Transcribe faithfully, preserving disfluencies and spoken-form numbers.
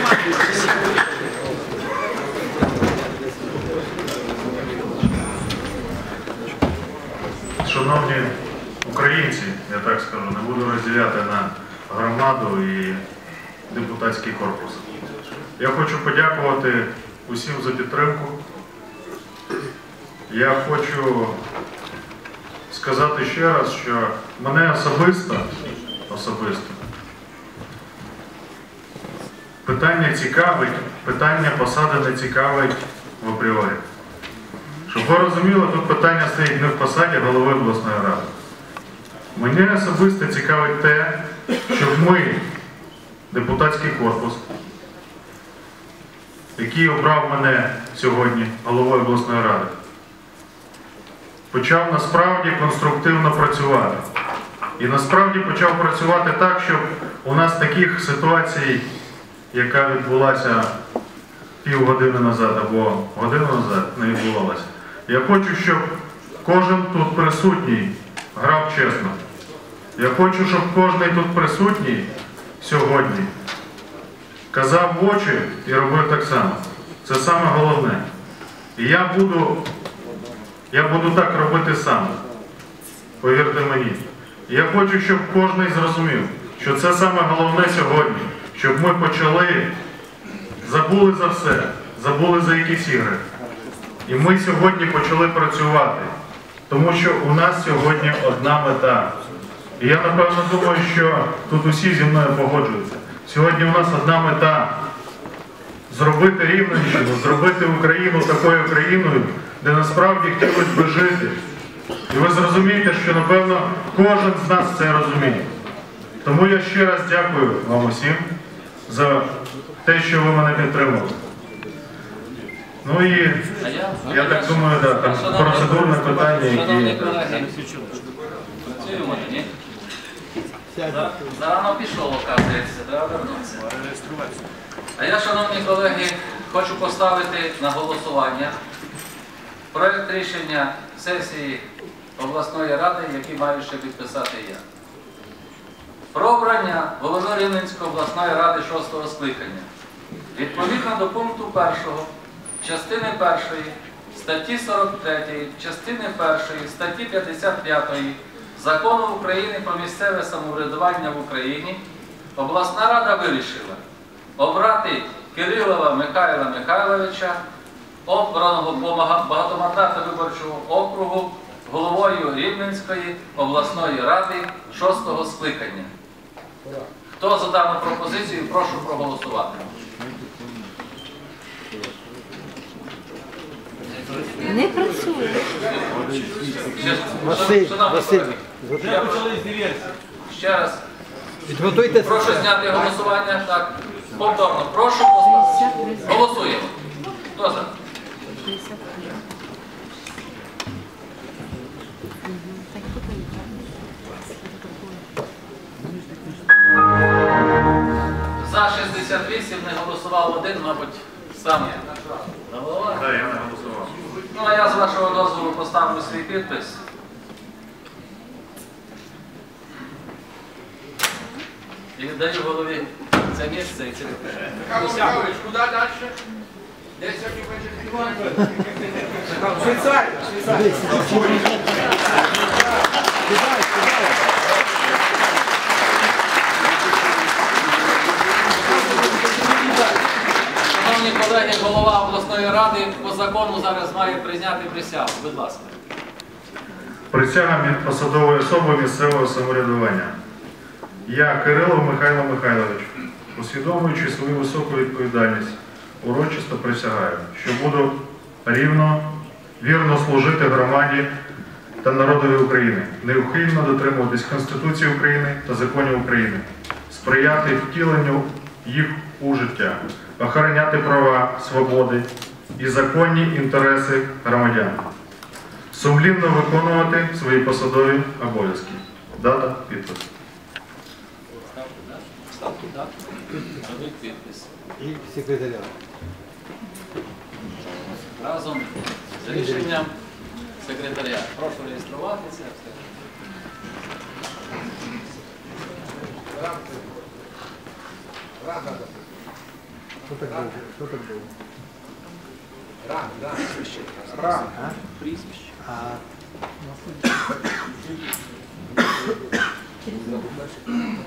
Шановні українці, я так скажу, не буду розділяти на громаду і депутатський корпус. Я хочу подякувати усім за підтримку. Я хочу сказати ще раз, що мене особисто, особисто питання цікавить, питання посади не цікавить в апріорі. Щоб ви розуміли, тут питання стоїть не в посаді голови обласної ради. Мене особисто цікавить те, щоб ми, депутатський корпус, який обрав мене сьогодні головою обласної ради, почав насправді конструктивно працювати. І насправді почав працювати так, щоб у нас таких ситуацій, яка відбулася півгодини назад або годину назад, не відбувалася. Я хочу, щоб кожен тут присутній грав чесно. Я хочу, щоб кожен тут присутній сьогодні казав в очі і робив так само. Це саме головне. І я буду, я буду так робити сам. Повірте мені. Я хочу, щоб кожен зрозумів, що це саме головне сьогодні. Щоб ми почали, забули за все, забули за якісь ігри. І ми сьогодні почали працювати. Тому що у нас сьогодні одна мета. І я, напевно, думаю, що тут усі зі мною погоджуються. Сьогодні у нас одна мета – зробити Рівненщину, зробити Україну такою країною, де насправді хотілося би жити. І ви зрозумієте, що, напевно, кожен з нас це розуміє. Тому я ще раз дякую вам усім за те, що ви мене підтримали. Ну і я так думаю, да, там процедурне питання, які... Зарано пішов, оказується, треба вернутися. А я, шановні колеги, хочу поставити на голосування проєкт рішення сесії обласної ради, який маю ще підписати я. Про обрання голови Рівненської обласної ради шостого скликання. Відповідно до пункту першого, частини першої, статті сорок третьої, частини першої, статті п'ятдесят п'ятої Закону України про місцеве самоврядування в Україні, обласна рада вирішила обрати Кирилова Михайла Михайловича, обраного по багатомандатному виборчого округу, головою Рівненської обласної ради шостого скликання. Хто за дану пропозицію, прошу проголосувати. Не працює. Василь, Василь. Я почали з диверсії. Ще раз. Прошу зняти голосування. Так, повторно. Прошу поставити. Голосуємо. Хто за? За шістдесят вісім не голосував один, мабуть, сам. Так, я не голосував. Ну, а я з вашого дозволу поставлю свій підпис. І віддаю голові це місце і це підпише. Михайлович, куди далі? Десь як і хочеш. Швейцарія, Швейцарія. Шановні колеги, голова обласної ради по закону зараз має прийняти присягу. Будь ласка. Присяга від посадової особи місцевого самоврядування. Я, Кирилов Михайло Михайлович, усвідомлюючи свою високу відповідальність, урочисто присягаю, що буду рівно, вірно служити громаді та народові України, неухильно дотримуватись Конституції України та законів України, сприяти втіленню їх у життя, охороняти права, свободи і законні інтереси громадян, сумлінно виконувати свої посадові обов'язки. Дата, підпис. Ставте дату, робіть підпис. І секретаря. Разом з рішенням секретаря. Прошу реєструватися. Що так довго? Що так довго? Рано, рано. Справа, а? Прізвище. А